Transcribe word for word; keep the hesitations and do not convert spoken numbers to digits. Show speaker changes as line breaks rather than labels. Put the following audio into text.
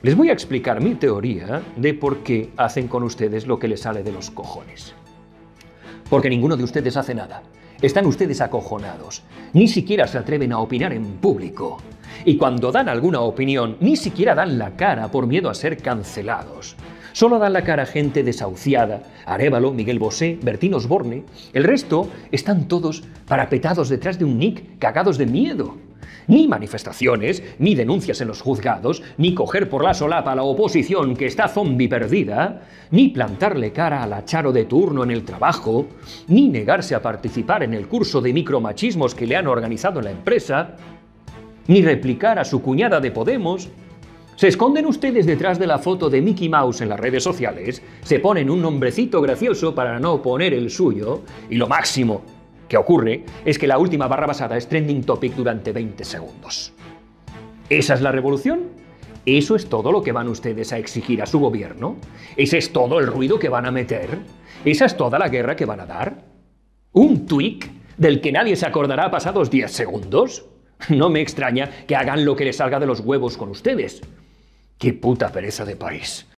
Les voy a explicar mi teoría de por qué hacen con ustedes lo que les sale de los cojones. Porque ninguno de ustedes hace nada. Están ustedes acojonados. Ni siquiera se atreven a opinar en público. Y cuando dan alguna opinión, ni siquiera dan la cara por miedo a ser cancelados. Solo dan la cara gente desahuciada, Arévalo, Miguel Bosé, Bertín Osborne. El resto están todos parapetados detrás de un nick, cagados de miedo. Ni manifestaciones, ni denuncias en los juzgados, ni coger por la solapa a la oposición que está zombi perdida, ni plantarle cara a la Charo de turno en el trabajo, ni negarse a participar en el curso de micromachismos que le han organizado en la empresa, ni replicar a su cuñada de Podemos. Se esconden ustedes detrás de la foto de Mickey Mouse en las redes sociales, se ponen un nombrecito gracioso para no poner el suyo, y lo máximo que ocurre es que la última barra basada es trending topic durante veinte segundos. ¿Esa es la revolución? ¿Eso es todo lo que van ustedes a exigir a su gobierno? ¿Ese es todo el ruido que van a meter? ¿Esa es toda la guerra que van a dar? ¿Un tweet del que nadie se acordará pasados diez segundos? No me extraña que hagan lo que les salga de los huevos con ustedes. ¡Qué puta pereza de país!